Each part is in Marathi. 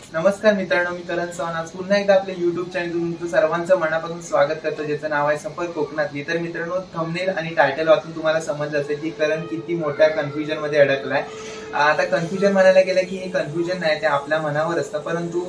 नमस्कार मित्रांनो, मी करण चव्हाण आज पुन्हा एकदा आपल्या YouTube चॅनल तुमचं सर्वांचं मनापासून स्वागत करतो, ज्याचं नाव आहे सफर कोकणातली। तर मित्रांनो, थंबनेल आणि टायटल वाचून तुम्हाला समजलं असेल की करण किती मोठ्या कन्फ्युजन मध्ये अडकलाय। आता कन्फ्युजन म्हणायला गेलं की हे कन्फ्युजन नाही, ते आपल्या मनावर असतं, परंतु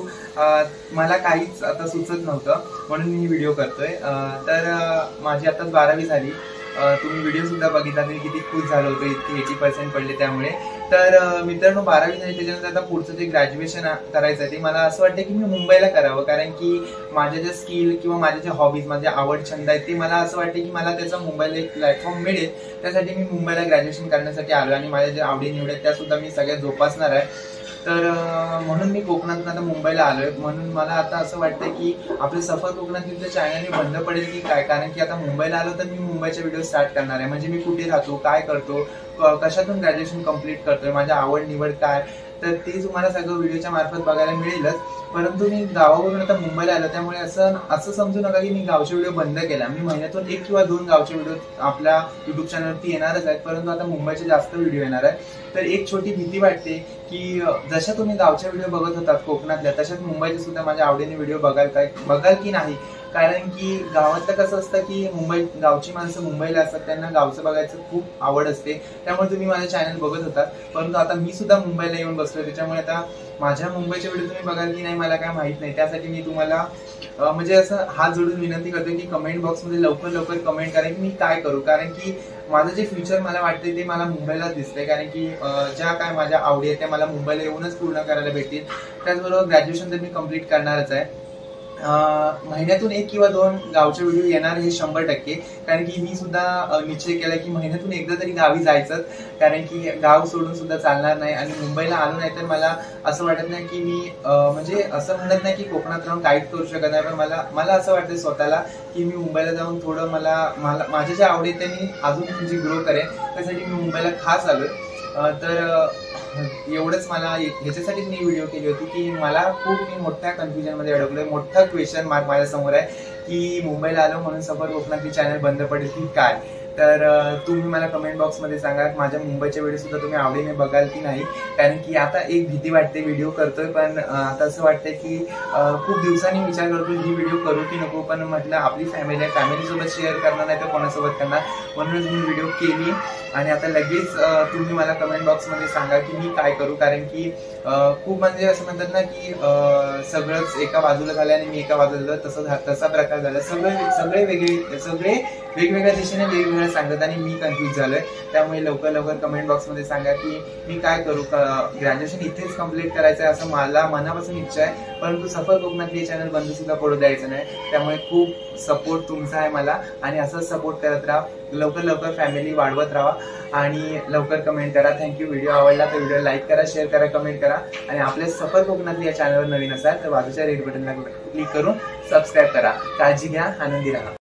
मला काहीच आता सुचत नव्हतं म्हणून मी व्हिडिओ करतोय। तर माझी आताच 12वी झाली। तुम्ही व्हिडिओ सुद्धा बघितला, मी किती खुश झालो होतो, इतके 80% पडले त्यामुळे। तर मित्रांनो, 12वी झाली, त्याच्यानंतर आता पुढचं जे ग्रॅज्युएशन करायचं आहे ते मला असं वाटतं की मी मुंबईला करावं, कारण की माझ्या ज्या स्किल किंवा माझ्या ज्या हॉबीज, माझ्या आवड छंद आहेत ते मला असं वाटतं की मला त्याचा मुंबईला एक प्लॅटफॉर्म मिळेल। त्यासाठी मी मुंबईला ग्रॅज्युएशन करण्यासाठी आलो आणि माझ्या ज्या आवडी निवड आहेत त्या सुद्धा मी सगळ्या जोपासणार आहे। तर म्हणून मी कोकणातून आता मुंबईला आलोय। म्हणून मला आता असं वाटतं की आपलं सफर कोकणातील चॅनल बंद पडेल की काय, कारण की आता मुंबईला आलो तर मी मुंबईचे व्हिडिओ स्टार्ट करणार आहे। म्हणजे मी कुठे राहतो, काय करतो, कशातून ग्रॅज्युएशन कंप्लीट करतोय, माझ्या आवड निवड काय, तर ते तुम्हाला सगळं व्हिडिओच्या मार्फत बघायला मिळेलच। परंतु मी गावावरून आता मुंबईला आलो, त्यामुळे असं समजू नका की मी गावचे व्हिडिओ बंद केला। मी महिन्यातून 1 किंवा 2 गावचे व्हिडिओ आपल्या युट्यूब चॅनलवरती येणारच आहेत, परंतु आता मुंबईचे जास्त व्हिडिओ येणार आहेत। तर एक छोटी भीती वाटते की जशा तुम्ही गावच्या व्हिडिओ बघत होतात कोकणातल्या, तशाच मुंबईचे सुद्धा माझ्या आवडीने व्हिडिओ बघाल की नाही, कारण की गावातलं कसं असतं की गावची माणसं मुंबईला असतात, त्यांना गावचं बघायचं खूप आवड असते, त्यामुळे तुम्ही माझं चॅनल बघत होतात। परंतु आता मी सुद्धा मुंबईला येऊन बसलो, त्याच्यामुळे आता माझ्या मुंबईचे व्हिडिओ तुम्ही बघाल की नाही मला काय माहित नाही। त्यासाठी मी तुम्हाला म्हणजे असं हात जोडून विनंती करतो की कमेंट बॉक्समध्ये लवकर कमेंट करा की मी काय करू, कारण की माझं जे फ्युचर मला वाटते ते मला मुंबईला दिसतंय, कारण की ज्या काय माझ्या आवडी आहेत त्या मला मुंबईला येऊनच पूर्ण करायला भेटतील। त्याचबरोबर ग्रॅज्युएशन तर मी कंप्लीट करणारच आहे। महिन्यातून 1 किंवा 2 गावचे व्हिडिओ येणार हे 100%, कारण की मी सुद्धा निश्चय केला की महिन्यातून एकदा तरी गावी जायचं, कारण की गाव सोडून सुद्धा चालणार नाही। आणि मुंबईला आलो नाही तर मला असं वाटत नाही की मी म्हणजे असं म्हणत नाही की कोकणात राहून काहीच करू शकत नाही, पण मला असं वाटतं स्वतःला की मी मुंबईला जाऊन थोडं माझ्या ज्या आवडी त्या मी अजून म्हणजे ग्रो करेन, त्यासाठी मी मुंबईला खास आलोय। तर एवढंच मला ह्याच्यासाठीच मी व्हिडिओ केली होती की मला मी मोठ्या कन्फ्युजन मध्ये अडकलोय, मोठा क्वेश्चन मार्क माझ्या समोर आहे की मुंबईला आलो म्हणून सफर कोकणातली चॅनल बंद पडेल की काय। तर तुम्ही मला कमेंट बॉक्समध्ये सांगा माझ्या मुंबईचे व्हिडिओ सुद्धा तुम्ही आवडीने बघाल की नाही, कारण की आता एक भीती वाटते, व्हिडिओ करतोय पण आता असं वाटतंय की खूप दिवसांनी विचार करतोय ही व्हिडिओ करू की नको, पण म्हटलं आपली फॅमिली आहे, फॅमिलीसोबत शेअर करणार नाही तर कोणासोबत करणार, म्हणूनच मी व्हिडिओ केली। आणि आता लगेच तुम्ही मला कमेंट बॉक्समध्ये सांगा की मी काय करू, कारण की खूप म्हणजे असं म्हणतात ना की सगळंच एका बाजूला झालं आणि मी एका बाजूला तसा प्रकार झाला। सगळे वेगवेगळ्या दिशेने वेगवेगळ्या सांगत आणि मी कन्फ्युज झालोय। त्यामुळे लवकर कमेंट बॉक्समध्ये सांगा की मी काय करू। ग्रॅज्युएशन इथेच कंप्लीट करायचं आहे असं मला मनापासून इच्छा आहे, परंतु सफर कोकणातली चॅनल बंद सुद्धा पडू द्यायचं नाही। त्यामुळे खूप सपोर्ट तुमचा आहे मला, आणि असंच सपोर्ट करत राहा, लवकर फॅमिली वाढवत राहा आणि लवकर कमेंट करा। थँक्यू। व्हिडिओ आवडला तर व्हिडिओ लाईक करा, शेअर करा, कमेंट करा, आणि आपल्या सफर कोकणातली या चॅनलवर नवीन असाल तर बाजूच्या रेड बटनला क्लिक करून सबस्क्राईब करा। काळजी घ्या, आनंदी राहा।